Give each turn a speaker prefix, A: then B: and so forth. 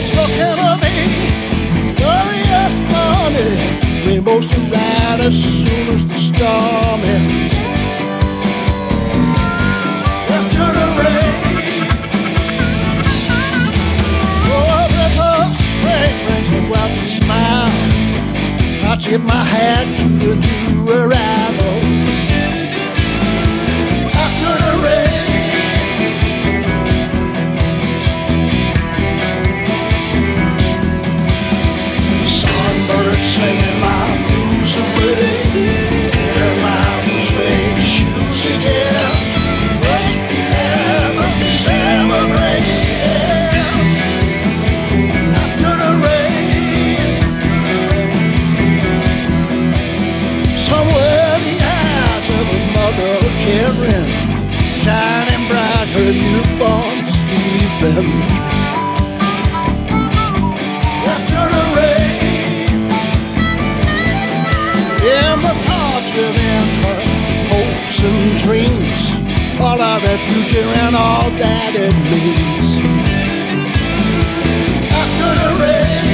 A: looking at me, glorious morning, rainbows to ride as soon as the storm ends. After the rain, oh, a breath of spring brings a welcome smile. I tip my hat to the new arrivals. After the rain, songbirds singing my blues away. Wear my suede shoes again. Must be heaven, summer rain. After the rain, somewhere the eyes of a mother caring, shining bright, her newborn sleeping. After the rain, in the thoughts within her hopes and dreams, all our refuge and all that it means. After the rain,